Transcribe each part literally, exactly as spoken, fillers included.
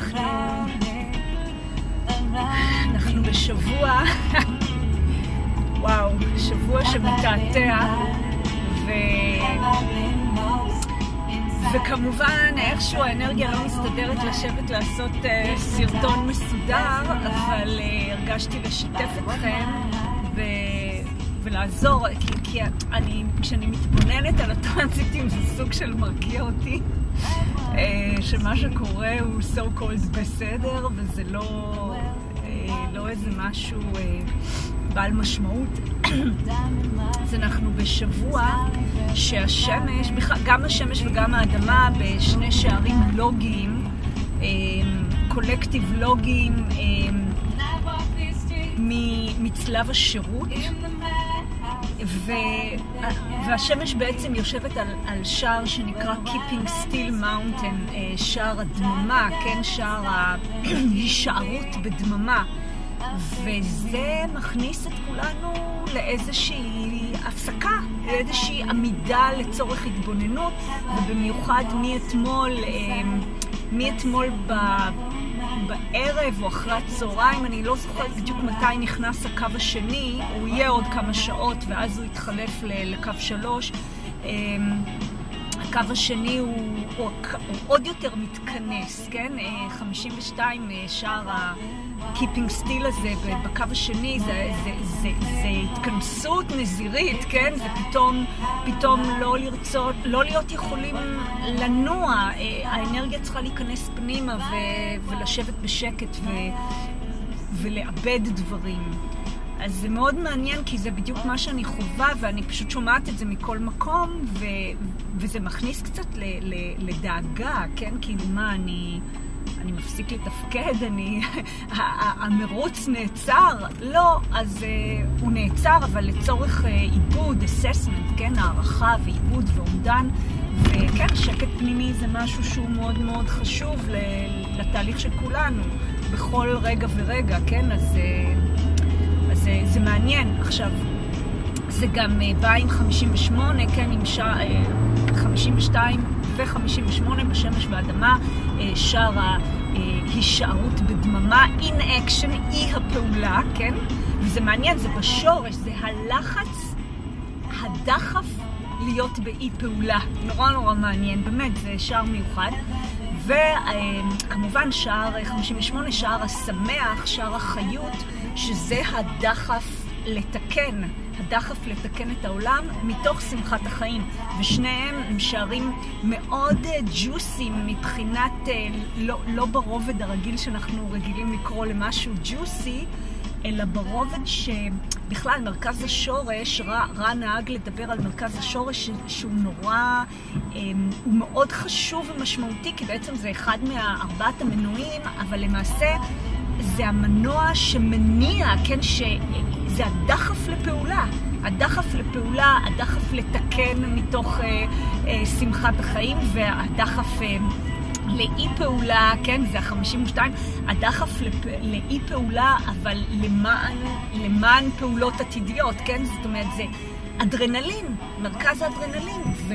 אנחנו... אנחנו בשבוע, וואו, שבוע שמתעתע, ו... וכמובן איכשהו האנרגיה לא מסתדרת לשבת לעשות uh, סרטון מסודר, אבל uh, הרגשתי לשתף אתכם ו... ולעזור, כי, כי אני, כשאני מתבוננת על הטרנזיטים זה סוג של מרגיע אותי, uh, שמה שקורה הוא so called בסדר, וזה לא, uh, לא איזה משהו uh, בעל משמעות. אז אנחנו בשבוע שהשמש, גם השמש וגם האדמה בשני שערים לוגיים, קולקטיב לוגיים מצלב השירות, והשמש בעצם יושבת על, על שער שנקרא Keeping Still Mountain, שער הדממה, כן, שער ההישארות בדממה. וזה מכניס את כולנו לאיזושהי הפסקה, לאיזושהי עמידה לצורך התבוננות, ובמיוחד מאתמול, מאתמול ב... בערב או אחרי הצהריים, אני לא זוכרת בדיוק מתי נכנס הקו השני, הוא יהיה עוד כמה שעות ואז הוא יתחלף לקו שלוש. הקו השני הוא, הוא, הוא עוד יותר מתכנס, כן? חמישים ושתיים שער ה-Keeping Still הזה בקו השני, זה, זה, זה, זה התכנסות נזירית, כן? זה פתאום, פתאום לא לרצות, לא להיות יכולים לנוע, האנרגיה צריכה להיכנס פנימה ו, ולשבת בשקט ו, ולאבד דברים. אז זה מאוד מעניין, כי זה בדיוק מה שאני חובה, ואני פשוט שומעת את זה מכל מקום, ו... וזה מכניס קצת ל... ל... לדאגה, כן? כאילו מה, אני... אני מפסיק לתפקד, אני... המרוץ נעצר? לא, אז uh, הוא נעצר, אבל לצורך uh, עיבוד, assessment, כן? הערכה ועיבוד ואומדן, וכן, שקט פנימי זה משהו שהוא מאוד מאוד חשוב לתהליך של כולנו, בכל רגע ורגע, כן? אז... Uh, אז זה, זה מעניין. עכשיו, זה גם בא עם חמישים ושמונה, כן, עם שע, חמישים ושתיים ו-חמישים ושמונה בשמש ואדמה, שער ההישארות בדממה, in action, אי הפעולה, כן? וזה מעניין, זה בשורש, זה הלחץ, הדחף להיות באי פעולה. נורא נורא מעניין, באמת, זה שער מיוחד. וכמובן שער חמישים ושמונה, שער השמח, שער החיות, שזה הדחף לתקן, הדחף לתקן את העולם מתוך שמחת החיים. ושניהם הם שערים מאוד ג'וסים מבחינת, לא, לא ברובד הרגיל שאנחנו רגילים לקרוא למשהו ג'וסי, אלא ברובד שבכלל מרכז השורש, רע, רע נהג לדבר על מרכז השורש שהוא נורא, הוא מאוד חשוב ומשמעותי, כי בעצם זה אחד מהארבעת המנועים, אבל למעשה זה המנוע שמניע, כן, שזה הדחף לפעולה, הדחף לפעולה, הדחף לתקן מתוך אה, אה, שמחת החיים, והדחף אה, לאי פעולה, כן, זה ה-חמישים ושתיים, הדחף לפ... לאי פעולה, אבל למען, למען פעולות עתידיות, כן, זאת אומרת, זה אדרנלין, מרכז האדרנלין, ו...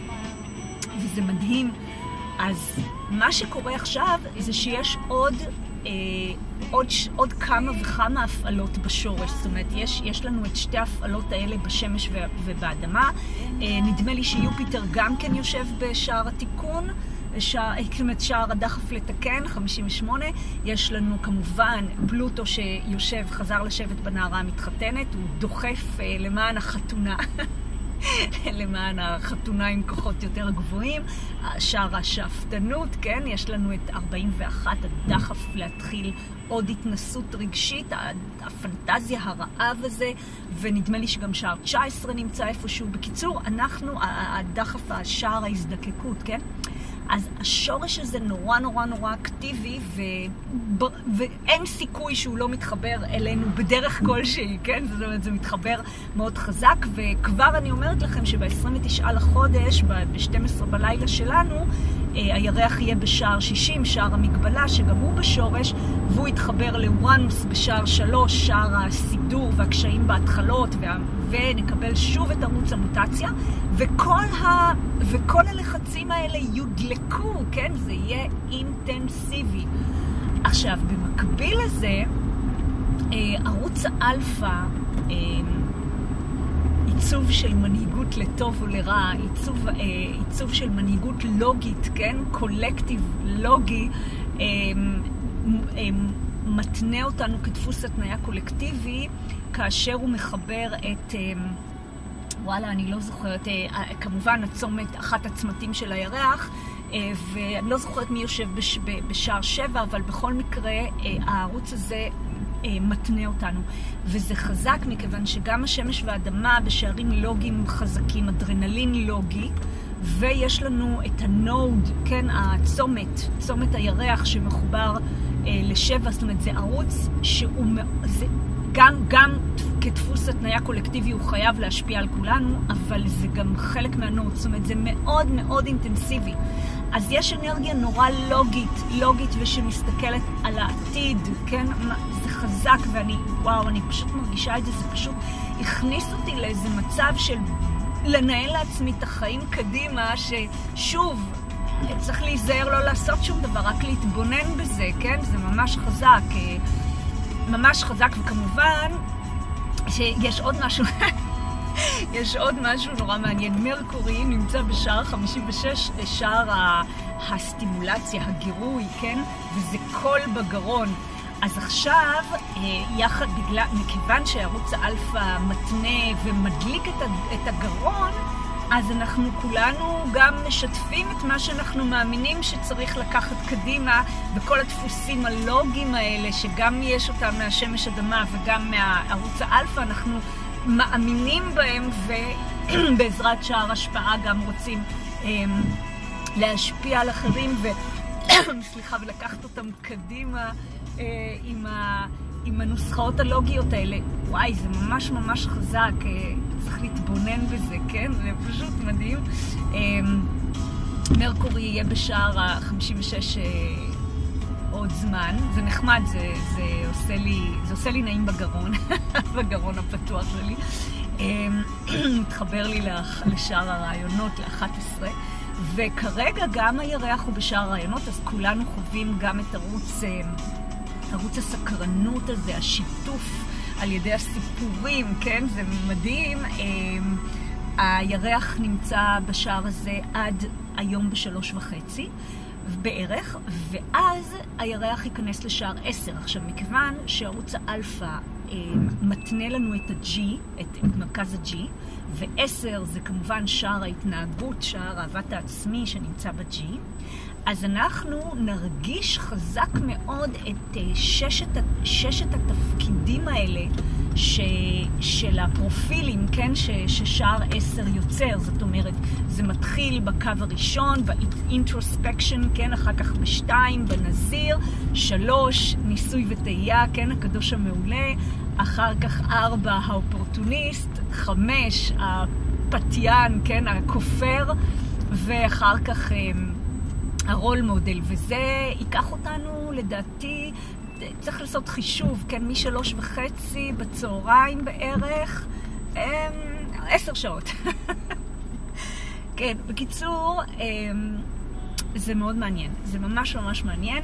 וזה מדהים. אז מה שקורה עכשיו זה שיש עוד אה, עוד, עוד כמה וכמה הפעלות בשורש. זאת אומרת, יש, יש לנו את שתי ההפעלות האלה בשמש ו, ובאדמה. אה, נדמה לי שיופיטר גם כן יושב בשער התיקון, שער, שער הדחף לתקן, חמישים ושמונה. יש לנו כמובן פלוטו שיושב, חזר לשבת בנערה המתחתנת, הוא דוחף אה, למען החתונה. למען החתונה עם כוחות יותר גבוהים, שער השאפתנות, כן? יש לנו את ארבעים ואחת, הדחף להתחיל עוד התנסות רגשית, הפנטזיה, הרעב הזה, ונדמה לי שגם שער תשע עשרה נמצא איפשהו. בקיצור, אנחנו, הדחף, השער ההזדקקות, כן? אז השורש הזה נורא נורא נורא אקטיבי, ו... ואין סיכוי שהוא לא מתחבר אלינו בדרך כלשהי, כן? זאת אומרת, זה מתחבר מאוד חזק, וכבר אני אומרת לכם שב-עשרים ותשעה לחודש, ב-שתים עשרה בלילה שלנו, הירח יהיה בשער שישים, שער המגבלה, שגם הוא בשורש, והוא יתחבר לאורנוס בשער שלוש, שער הסידור והקשיים בהתחלות, וה... ונקבל שוב את ערוץ המוטציה, וכל, ה... וכל הלחצים האלה יודלקו, כן? זה יהיה אינטנסיבי. עכשיו, במקביל לזה, ערוץ האלפא, עיצוב של מנהיגות לטוב ולרע, עיצוב, עיצוב של מנהיגות לוגית, כן? קולקטיב לוגי, מתנה אותנו כדפוס התניה קולקטיבי, כאשר הוא מחבר את, וואלה, אני לא זוכרת, כמובן הצומת, אחת הצמתים של הירח, ואני לא זוכרת מי יושב בש, בשער שבע, אבל בכל מקרה הערוץ הזה מתנה אותנו. וזה חזק מכיוון שגם השמש והאדמה בשערים לוגיים חזקים, אדרנלין לוגי, ויש לנו את הנוד, כן, הצומת, צומת הירח שמחובר אה, לשבע, זאת אומרת, זה ערוץ שהוא, זה, גם, גם כדפוס התניה קולקטיבי הוא חייב להשפיע על כולנו, אבל זה גם חלק מהנוד, זאת אומרת, זה מאוד מאוד אינטנסיבי. אז יש אנרגיה נורא לוגית, לוגית ושמסתכלת על העתיד, כן? זה חזק ואני, וואו, אני פשוט מרגישה את זה, זה פשוט הכניס אותי לאיזה מצב של לנהל לעצמי את החיים קדימה, ששוב, צריך להיזהר לא לעשות שום דבר, רק להתבונן בזה, כן? זה ממש חזק, ממש חזק, וכמובן שיש עוד משהו, יש עוד משהו נורא מעניין. מרקורי נמצא בשער חמישים ושש, שער הסטימולציה, הגירוי, כן? וזה קול בגרון. אז עכשיו, יחד בגלל, מכיוון שערוץ האלפא מתנה ומדליק את הגרון, אז אנחנו כולנו גם משתפים את מה שאנחנו מאמינים שצריך לקחת קדימה, וכל הדפוסים הלוגיים האלה, שגם יש אותם מהשמש אדמה וגם מהערוץ האלפא, אנחנו מאמינים בהם, ובעזרת שער השפעה גם רוצים הם, להשפיע על אחרים, ו... סליחה, ולקחת אותם קדימה אה, עם, ה... עם הנוסחאות הלוגיות האלה. וואי, זה ממש ממש חזק, אה, צריך להתבונן בזה, כן? זה פשוט מדהים. אה, מרקורי יהיה בשער ה-חמישים ושש אה, עוד זמן, זה נחמד, זה, זה, עושה לי, זה עושה לי נעים בגרון, בגרון הפתוח שלי. מתחבר לי לשער הרעיונות, ל-אחת עשרה, וכרגע גם הירח הוא בשער הרעיונות, אז כולנו חווים גם את ערוץ, ערוץ הסקרנות הזה, השיתוף על ידי הסיפורים, כן? זה מדהים. הירח נמצא בשער הזה עד היום בשלוש וחצי. בערך, ואז הירח ייכנס לשער עשר. עכשיו, מכיוון שערוץ האלפא אה, מתנה לנו את ה-G, את, את מרכז ה-G, ו-עשר זה כמובן שער ההתנהגות, שער אהבת העצמי שנמצא ב-G, אז אנחנו נרגיש חזק מאוד את אה, ששת, ששת התפקידים האלה ש, של הפרופילים, כן, ש, ששער עשר יוצר. זאת אומרת, זה מתחיל בקו הראשון, באינטרוספקשן, כן, אחר כך בשתיים, בנזיר, שלוש, ניסוי וטעייה, כן, הקדוש המעולה, אחר כך ארבע, האופורטוניסט, חמש, הפתיין, כן, הכופר, ואחר כך הרול מודל, וזה ייקח אותנו, לדעתי, צריך לעשות חישוב, כן, משלוש וחצי בצהריים בערך, עשר שעות. כן, בקיצור, זה מאוד מעניין, זה ממש ממש מעניין.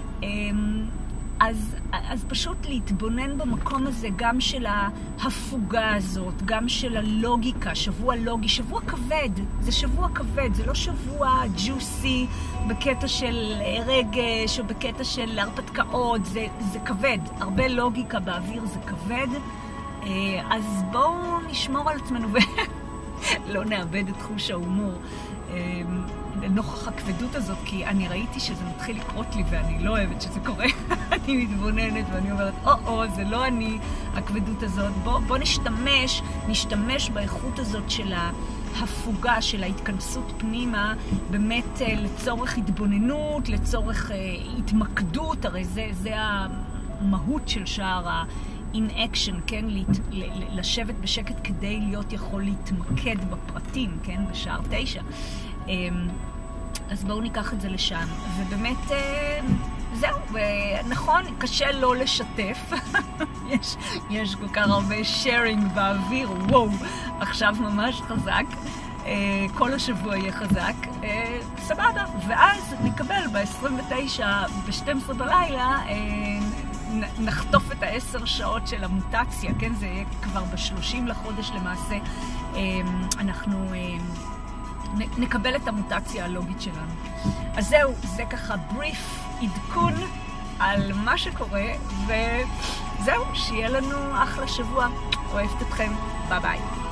אז, אז פשוט להתבונן במקום הזה, גם של ההפוגה הזאת, גם של הלוגיקה, שבוע לוגי, שבוע כבד, זה שבוע כבד, זה לא שבוע ג'וסי בקטע של רגש או בקטע של הרפתקאות, זה, זה כבד, הרבה לוגיקה באוויר, זה כבד. אז בואו נשמור על עצמנו ולא נאבד את חוש ההומור לנוכח הכבדות הזאת, כי אני ראיתי שזה מתחיל לקרות לי ואני לא אוהבת שזה קורה. אני מתבוננת ואני אומרת, או-או, זה לא אני, הכבדות הזאת. בוא, בוא נשתמש, נשתמש באיכות הזאת של ההפוגה, של ההתכנסות פנימה, באמת לצורך התבוננות, לצורך התמקדות, הרי זה, זה המהות של שער ה... in action, כן, לשבת בשקט כדי להיות יכול להתמקד בפרטים, כן, בשער תשע. אז בואו ניקח את זה לשם. ובאמת, זהו, נכון, קשה לא לשתף. יש, יש כל כך הרבה sharing באוויר, וואו, עכשיו ממש חזק. כל השבוע יהיה חזק, סבבה. ואז נקבל ב-עשרים ותשע, ב-שתים עשרה בלילה, נחטוף את העשר שעות של המוטציה, כן? זה יהיה כבר ב-שלושים לחודש למעשה. אנחנו נקבל את המוטציה הלוגית שלנו. אז זהו, זה ככה בריף, עדכון על מה שקורה, וזהו, שיהיה לנו אחלה שבוע. אוהבת אתכם, ביי ביי.